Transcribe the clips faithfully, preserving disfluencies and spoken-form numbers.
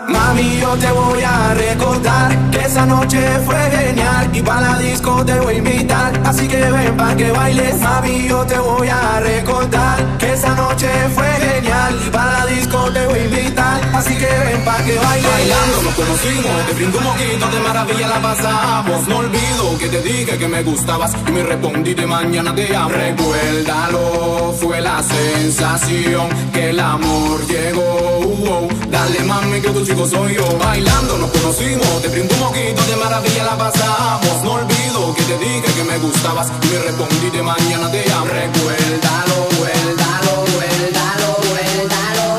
Mami, yo te voy a recordar que esa noche fue genial y pa' la disco te voy a invitar, así que ven pa' que bailes. Mami, yo te voy a recordar que esa noche fue genial y pa' la disco te voy a invitar, así que ven pa' que bailes. Bailando nos conocimos, te brindo un mojito, de maravilla la pasamos. No olvido que te dije que me gustabas y me respondí de mañana te amo. Recuérdalo, fue la sensación que el amor llegó. uh, oh. Dale mami que tu chico soy yo. Bailando nos conocimos, te brindo un mojito, de maravilla la pasamos. No olvido que te dije que me gustabas y me respondí de mañana te amo. Recuérdalo, recuérdalo, recuérdalo, recuérdalo,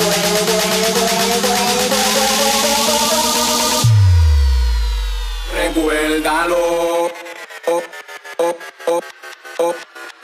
recuérdalo. Oh, oh, oh, oh.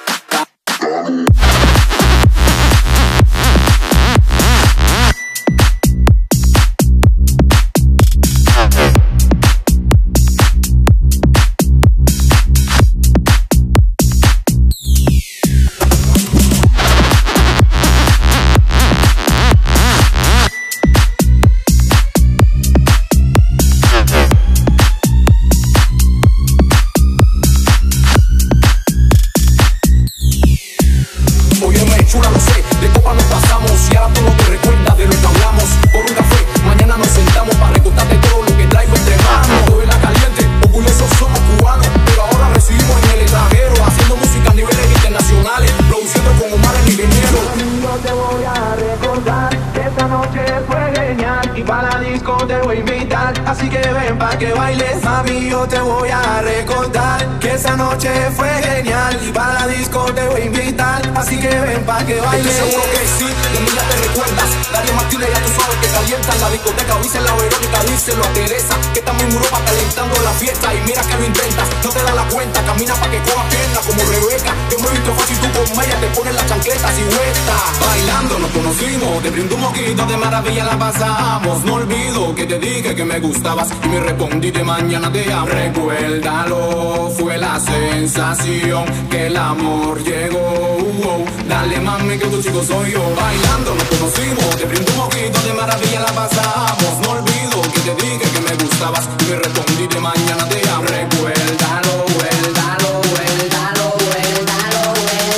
Chula, no sé, de copa nos pasamos y ahora tú no te recuerdas de lo que hablamos. Por un café, mañana nos sentamos para recordarte todo lo que traigo entre manos. Todo en la caliente, orgullosos somos cubanos, pero ahora residimos en el extranjero, haciendo música a niveles internacionales, produciendo con Omar el ingeniero. Yo te voy a recordar que esta noche fue genial y para la disco te voy a invitar, así que ven pa' que bailes. Mami, yo te voy a recordar que esa noche fue genial y para la disco te voy a invitar, así que ven pa' que bailes. Estoy seguro que sí, de mí ya te recuerdas. Darío Martínez, ya tú sabes que calientan la discoteca. Dice la Verónica, díselo a Teresa, que está en Europa calentando la fiesta. Y mira que lo intentas, no te das la cuenta. Camina pa' que cojas pierna como Rebeca. Yo me he visto fácil, tú con ella te pones las chancletas y vueltas. Bailando nos conocimos, te brindo un mojito, de maravilla la pasamos. No olvido que te dije que me gustabas y me respondí de mañana te amo. Recuérdalo, fue la sensación que el amor llegó. uh, oh. Dale mami que tu chico soy yo. Bailando nos conocimos, te brindo un mojito, de maravilla la pasamos. No olvido que te dije que me gustabas y me respondí de mañana te amo. Recuérdalo, recuérdalo, recuérdalo, recuérdalo,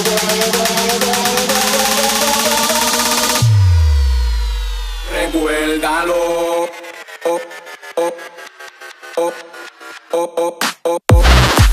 recuérdalo. Oh, oh, oh, oh, oh, oh, oh.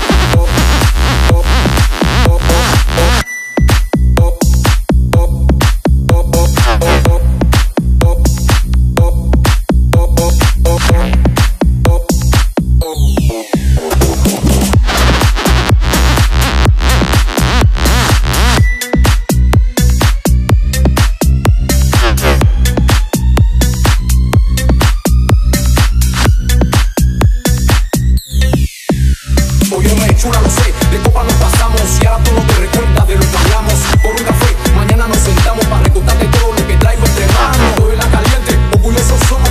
Chula, no sé, de copa nos pasamos y ahora tú no te recuerdas de lo que hablamos. Por un café, mañana nos sentamos para recordarte todo lo que traigo entre manos. Todo en la caliente, orgullosos somos